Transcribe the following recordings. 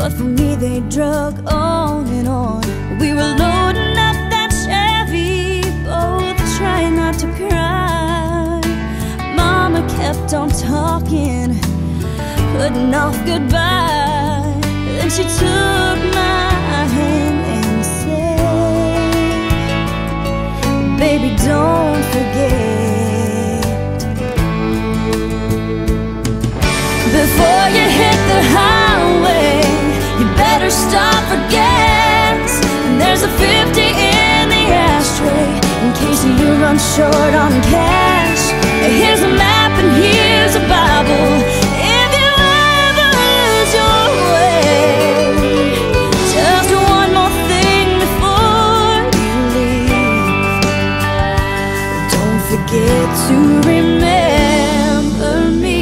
but for me they drug on and on. We were loading up that Chevy, both trying not to cry. Mama kept on talking, putting off goodbye. Then she took my hand and said, baby, don't forget, before you hit the highway, you better stop for gas. And there's a 50 in the ashtray in case you run short on cash. Here's a map and here's a Bible if you ever lose your way. Just one more thing before you leave, don't forget to remember me.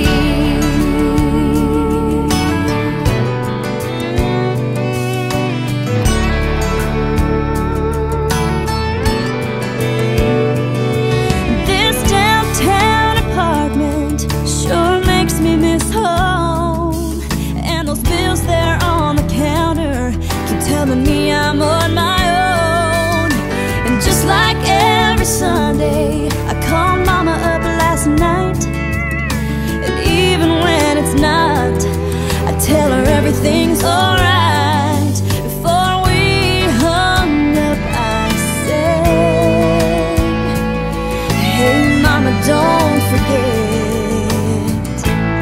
Telling me I'm on my own. And just like every Sunday, I called Mama up last night. And even when it's not, I tell her everything's alright. Before we hung up, I said, hey Mama, don't forget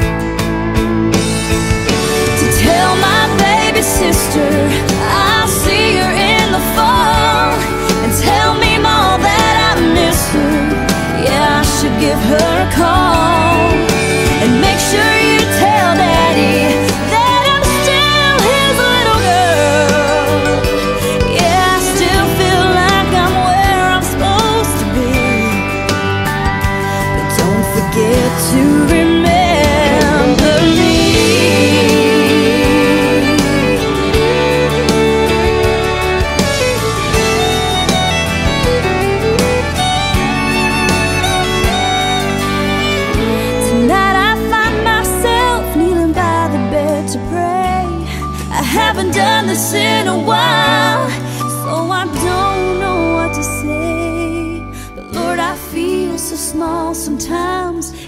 to tell my baby sister I'll see her in the fall, and tell me, Mom, that I miss her. Yeah, I should give her a call, and make sure you tell Daddy that I'm still his little girl. Yeah, I still feel like I'm where I'm supposed to be, but don't forget to remember me. I haven't done this in a while, so I don't know what to say. But Lord, I feel so small sometimes,